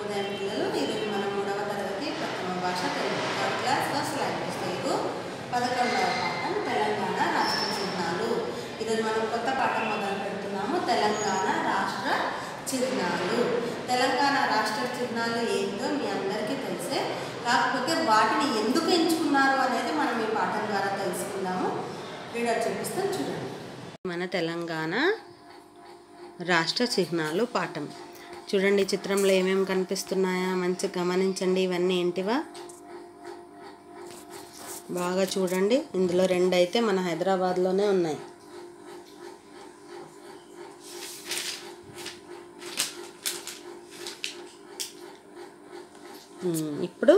శుభోదయం పిల్లలు. ఈరోజు మనం 3వ తరగతి ప్రథమ భాష Telugu third class first language Telugu 11వ పాఠం తెలంగాణ రాష్ట్ర చిహ్నాలు. ఈరోజు మనం కొత్త పాఠం మొదలు పెడుతున్నాము. తెలంగాణ రాష్ట్ర చిహ్నాలు. తెలంగాణ రాష్ట్ర చిహ్నాలు ఏంటో మీ అందరికీ తెలిసే, కాకపోతే వాటిని ఎందుకు ఎంచుకున్నారు అనేది మనం ఈ పాఠం ద్వారా తెలుసుకుందాము. రీడర్ చూపిస్తాను చూడండి. మన తెలంగాణ రాష్ట్ర చిహ్నాలు పాఠం చూడండి. చిత్రంలో ఏమేమి కనిపిస్తున్నాయా మంచిగా గమనించండి. ఇవన్నీ ఏంటివా బాగా చూడండి. ఇందులో 2 అయితే మన హైదరాబాద్లోనే ఉన్నాయి. ఇప్పుడు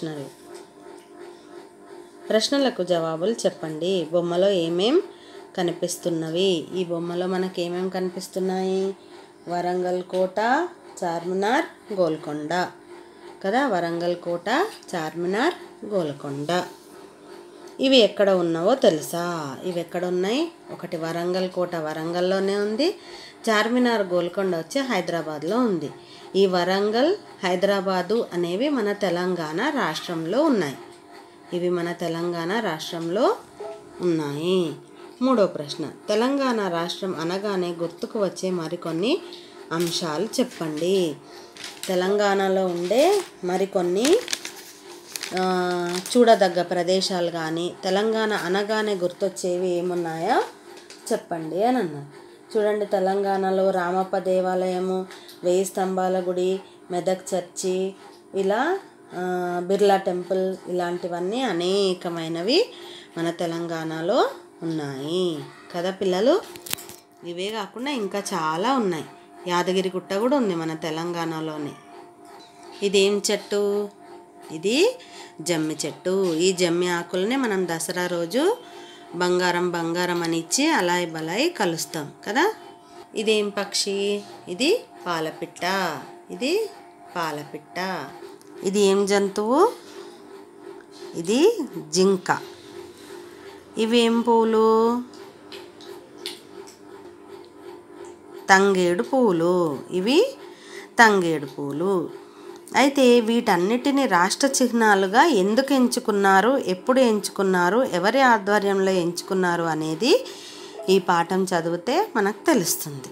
ప్రశ్నలకు జవాబులు చెప్పండి. బొమ్మలో ఏమేం కనిపిస్తున్నవి? ఈ బొమ్మలో మనకి ఏమేమి కనిపిస్తున్నాయి? వరంగల్ కోట, చార్మినార్, గోల్కొండ కదా. వరంగల్ కోట, చార్మినార్, గోల్కొండ. ఇవి ఎక్కడ ఉన్నావో తెలుసా? ఇవి ఎక్కడ ఉన్నాయి? ఒకటి వరంగల్ కోట వరంగల్లోనే ఉంది. చార్మినార్, గోల్కొండ వచ్చి హైదరాబాద్లో ఉంది. ఈ వరంగల్, హైదరాబాదు అనేవి మన తెలంగాణ రాష్ట్రంలో ఉన్నాయి. ఇవి మన తెలంగాణ రాష్ట్రంలో ఉన్నాయి. 3వ ప్రశ్న, తెలంగాణ రాష్ట్రం అనగానే గుర్తుకు వచ్చే మరికొన్ని అంశాలు చెప్పండి. తెలంగాణలో ఉండే మరికొన్ని చూడదగ్గ ప్రదేశాలు కానీ తెలంగాణ అనగానే గుర్తొచ్చేవి ఏమున్నాయో చెప్పండి అని అన్నారు. చూడండి, తెలంగాణలో రామప్ప దేవాలయము, 1000 స్తంభాల గుడి, మెదక్ చర్చి, ఇలా బిర్లా టెంపుల్, ఇలాంటివన్నీ అనేకమైనవి మన తెలంగాణలో ఉన్నాయి కదా పిల్లలు. ఇవే కాకుండా ఇంకా చాలా ఉన్నాయి. యాదగిరి గుట్ట కూడా ఉంది మన తెలంగాణలోనే. ఇదేం చెట్టు? ఇది జమ్మి చెట్టు. ఈ జమ్మి ఆకులనే మనం దసరా రోజు బంగారం బంగారం అని ఇచ్చి అలాయ్ బలాయ్ కలుస్తాం కదా. ఇదేం పక్షి? ఇది పాలపిట్ట. ఇది పాలపిట్ట. ఇది ఏం జంతువు? ఇది జింక. ఇవేం పూలు? తంగేడు పూలు. ఇవి తంగేడు పూలు. అయితే వీటన్నిటిని రాష్ట్ర చిహ్నాలుగా ఎందుకు ఎంచుకున్నారు, ఎప్పుడు ఎంచుకున్నారు, ఎవరి ఆధ్వర్యంలో ఎంచుకున్నారు అనేది ఈ పాఠం చదివితే మనకు తెలుస్తుంది.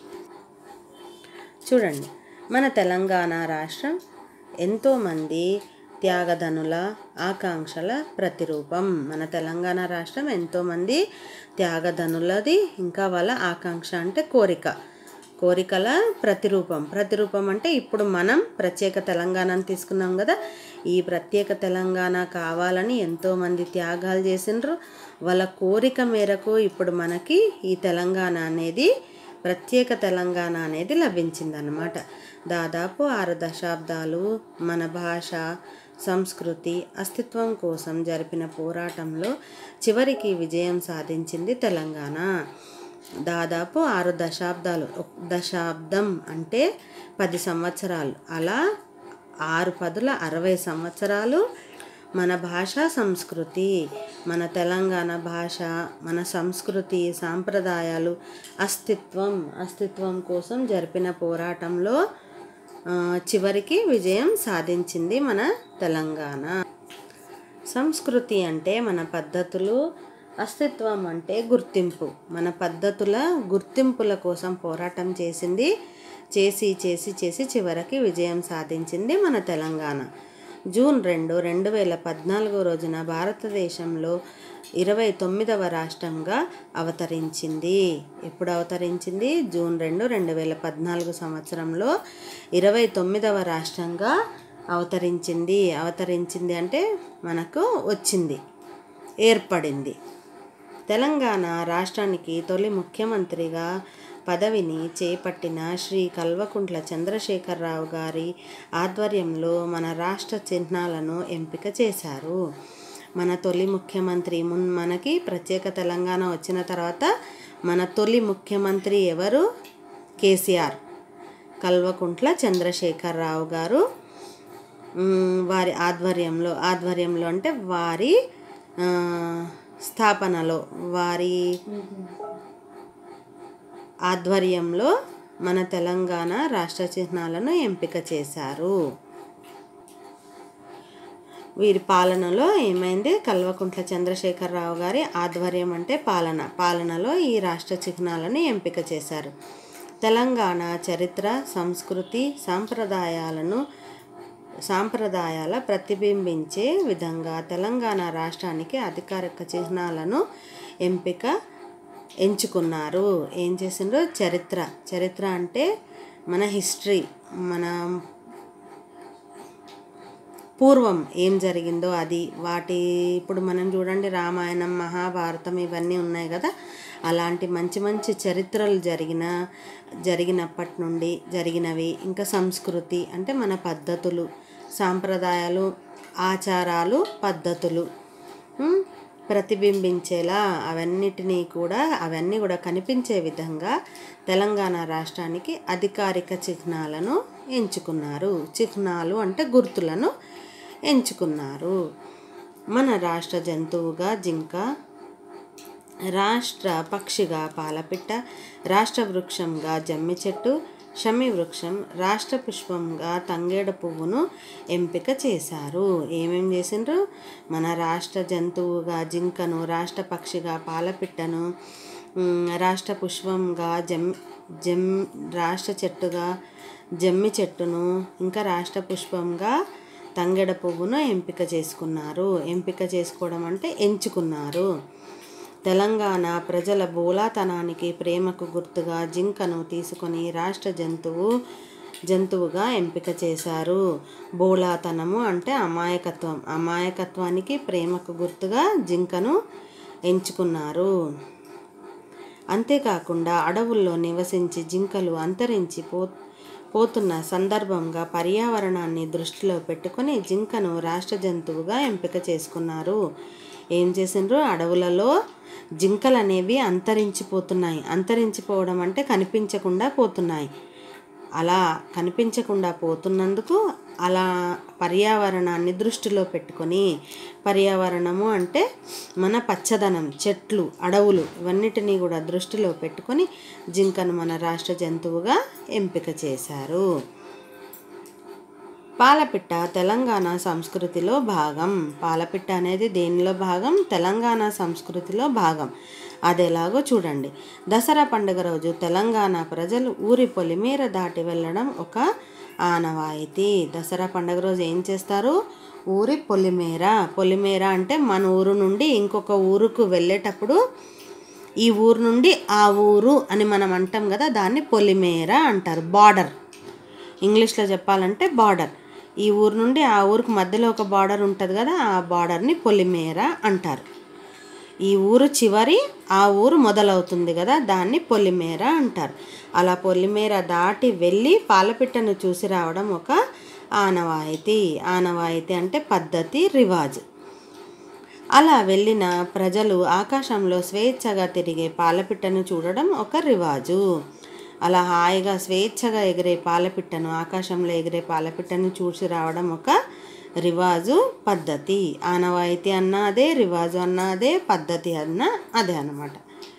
చూడండి, మన తెలంగాణ రాష్ట్రం ఎంతోమంది త్యాగధనుల ఆకాంక్షల ప్రతిరూపం. మన తెలంగాణ రాష్ట్రం ఎంతోమంది త్యాగధనులది, ఇంకా వాళ్ళ ఆకాంక్ష అంటే కోరికల ప్రతిరూపం అంటే ఇప్పుడు మనం ప్రత్యేక తెలంగాణను తీసుకున్నాం కదా. ఈ ప్రత్యేక తెలంగాణ కావాలని ఎంతోమంది త్యాగాలు చేసిండ్రు. వాళ్ళ కోరిక మేరకు ఇప్పుడు మనకి ఈ తెలంగాణ అనేది, ప్రత్యేక తెలంగాణ అనేది లభించిందన్నమాట. దాదాపు 6 దశాబ్దాలు మన భాష, సంస్కృతి, అస్తిత్వం కోసం జరిపిన పోరాటంలో చివరికి విజయం సాధించింది తెలంగాణ. దాదాపు 6 దశాబ్దాలు. దశాబ్దం అంటే 10 సంవత్సరాలు. అలా 6 పదుల 60 సంవత్సరాలు మన భాష, సంస్కృతి, మన తెలంగాణ భాష, మన సంస్కృతి, సాంప్రదాయాలు, అస్తిత్వం కోసం జరిపిన పోరాటంలో చివరికి విజయం సాధించింది మన తెలంగాణ. సంస్కృతి అంటే మన పద్ధతులు, అస్తిత్వం అంటే గుర్తింపు. మన పద్ధతుల గుర్తింపుల కోసం పోరాటం చేసి చివరికి విజయం సాధించింది మన తెలంగాణ. జూన్ 2, 2014 రోజున భారతదేశంలో 29వ రాష్ట్రంగా అవతరించింది. ఎప్పుడు అవతరించింది? జూన్ 2, 2014 సంవత్సరంలో 29వ రాష్ట్రంగా అవతరించింది అంటే మనకు వచ్చింది, ఏర్పడింది. తెలంగాణ రాష్ట్రానికి తొలి ముఖ్యమంత్రిగా పదవిని చేపట్టిన శ్రీ కల్వకుంట్ల చంద్రశేఖరరావు గారి ఆధ్వర్యంలో మన రాష్ట్ర చిహ్నాలను ఎంపిక చేశారు. మన తొలి ముఖ్యమంత్రి, మనకి ప్రత్యేక తెలంగాణ వచ్చిన తర్వాత మన తొలి ముఖ్యమంత్రి ఎవరు? కేసీఆర్. కల్వకుంట్ల చంద్రశేఖరరావు గారు వారి ఆధ్వర్యంలో అంటే వారి స్థాపనలో, వారి ఆధ్వర్యంలో మన తెలంగాణ రాష్ట్ర చిహ్నాలను ఎంపిక చేశారు. వీరి పాలనలో ఏమైంది? కల్వకుంట్ల చంద్రశేఖరరావు గారి ఆధ్వర్యం అంటే పాలనలో ఈ రాష్ట్ర చిహ్నాలను ఎంపిక చేశారు. తెలంగాణ చరిత్ర, సంస్కృతి, సాంప్రదాయాల ప్రతిబింబించే విధంగా తెలంగాణ రాష్ట్రానికి అధికారిక చిహ్నాలను ఎంచుకున్నారు. ఏం చేసిండ్రు? చరిత్ర అంటే మన హిస్టరీ, మన పూర్వం ఏం జరిగిందో అది. ఇప్పుడు మనం చూడండి, రామాయణం, మహాభారతం ఇవన్నీ ఉన్నాయి కదా, అలాంటి మంచి మంచి చరిత్రలు జరిగినప్పటి నుండి జరిగినవి. ఇంకా సంస్కృతి అంటే మన పద్ధతులు, సాంప్రదాయాలు, ఆచారాలు, పద్ధతులు ప్రతిబింబించేలా అవన్నీ కూడా కనిపించే విధంగా తెలంగాణ రాష్ట్రానికి అధికారిక చిహ్నాలను ఎంచుకున్నారు. చిహ్నాలు అంటే గుర్తులను ఎంచుకున్నారు. మన రాష్ట్ర జంతువుగా జింక, రాష్ట్ర పక్షిగా పాలపిట్ట, రాష్ట్ర వృక్షంగా జమ్మి చెట్టు, షమి వృక్షం, రాష్ట్ర పుష్పంగా తంగేడు పువ్వును ఎంపిక చేశారు. ఏమేం చేసిండ్రు? మన రాష్ట్ర జంతువుగా జింకను, రాష్ట్ర పక్షిగా పాలపిట్టను, రాష్ట్ర పుష్పంగా రాష్ట్ర చెట్టుగా జమ్మి చెట్టును, ఇంకా రాష్ట్ర పుష్పంగా తంగెడ పువ్వును ఎంపిక చేసుకోవడం అంటే ఎంచుకున్నారు. తెలంగాణ ప్రజల బోలాతనానికి, ప్రేమకు గుర్తుగా జింకను తీసుకొని రాష్ట్ర జంతువుగా ఎంపిక చేశారు. బోలాతనము అంటే అమాయకత్వానికి ప్రేమకు గుర్తుగా జింకను ఎంచుకున్నారు. అంతేకాకుండా అడవుల్లో నివసించి జింకలు పోతున్న సందర్భంగా పర్యావరణాన్ని దృష్టిలో పెట్టుకొని జింకను రాష్ట్ర జంతువుగా ఎంపిక చేసుకున్నారు. ఏం చేసిండ్రు? అడవులలో జింకలు అనేవి అంతరించిపోవడం అంటే కనిపించకుండా పోతున్నాయి. అలా కనిపించకుండా పోతున్నందుకు అలా పర్యావరణాన్ని దృష్టిలో పెట్టుకొని, పర్యావరణము అంటే మన పచ్చదనం, చెట్లు, అడవులు ఇవన్నిటినీ కూడా దృష్టిలో పెట్టుకొని జింకను మన రాష్ట్ర జంతువుగా ఎంపిక చేశారు. పాలపిట్ట తెలంగాణ సంస్కృతిలో భాగం. పాలపిట్ట అనేది దేనిలో భాగం? తెలంగాణ సంస్కృతిలో భాగం. అదేలాగో చూడండి. దసరా పండుగ రోజు తెలంగాణ ప్రజలు ఊరి పొలిమేర దాటి వెళ్ళడం ఒక ఆనవాయితీ. దసరా పండుగ రోజు ఏం చేస్తారు? ఊరి పొలిమేర అంటే మన ఊరు నుండి ఇంకొక ఊరుకు వెళ్ళేటప్పుడు ఈ ఊరు నుండి ఆ ఊరు అని మనం అంటాం కదా, దాన్ని పొలిమేర అంటారు. బార్డర్, ఇంగ్లీష్లో చెప్పాలంటే బార్డర్. ఈ ఊరు నుండి ఆ ఊరికి మధ్యలో ఒక బార్డర్ ఉంటుంది కదా, ఆ బార్డర్ని పొలిమేర అంటారు. ఈ ఊరు చివరి ఆ ఊరు మొదలవుతుంది కదా, దాన్ని పొలిమేర అంటారు. అలా పొలిమేర దాటి వెళ్ళి పాలపిట్టను చూసి రావడం ఒక ఆనవాయితీ అంటే పద్ధతి, రివాజు. అలా వెళ్ళిన ప్రజలు ఆకాశంలో స్వేచ్ఛగా తిరిగే పాలపిట్టను చూడడం ఒక రివాజు. అలా హాయిగా స్వేచ్ఛగా ఎగిరే పాలపిట్టను, ఆకాశంలో ఎగిరే పాలపిట్టను చూసి రావడం ఒక రివాజు, పద్ధతి. ఆనవాయితీ అన్న అదే, రివాజు అన్న అదే, పద్ధతి అన్న అదే అన్నమాట.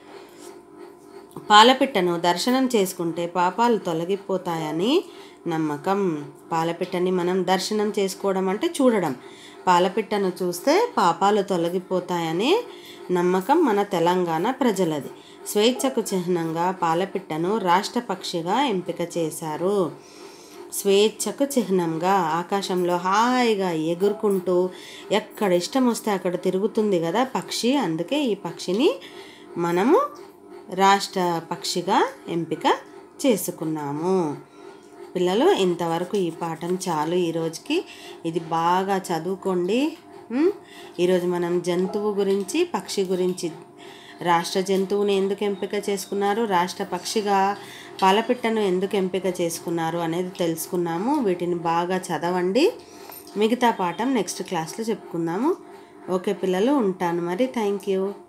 పాలపిట్టను దర్శనం చేసుకుంటే పాపాలు తొలగిపోతాయని నమ్మకం. పాలపిట్టని మనం దర్శనం చేసుకోవడం అంటే చూడడం. పాలపిట్టను చూస్తే పాపాలు తొలగిపోతాయనే నమ్మకం మన తెలంగాణ ప్రజలది. స్వేచ్ఛకు చిహ్నంగా పాలపిట్టను రాష్ట్ర పక్షిగా ఎంపిక చేశారు. స్వేచ్ఛకు చిహ్నంగా ఆకాశంలో హాయిగా ఎగురుకుంటూ ఎక్కడ ఇష్టం వస్తే అక్కడ తిరుగుతుంది కదా పక్షి. అందుకే ఈ పక్షిని మనము రాష్ట్ర పక్షిగా ఎంపిక చేసుకున్నాము. పిల్లలు, ఇంతవరకు ఈ పాఠం చాలు ఈరోజుకి. ఇది బాగా చదువుకోండి. ఈరోజు మనం జంతువు గురించి, పక్షి గురించి, రాష్ట్ర జంతువుని ఎందుకు ఎంపిక చేసుకున్నారు, రాష్ట్ర పక్షిగా పాలపిట్టను ఎందుకు ఎంపిక చేసుకున్నారు అనేది తెలుసుకున్నాము. వీటిని బాగా చదవండి. మిగతా పాఠం నెక్స్ట్ క్లాస్లో చెప్పుకుందాము. ఓకే పిల్లలు, ఉంటాను మరి. Thank you.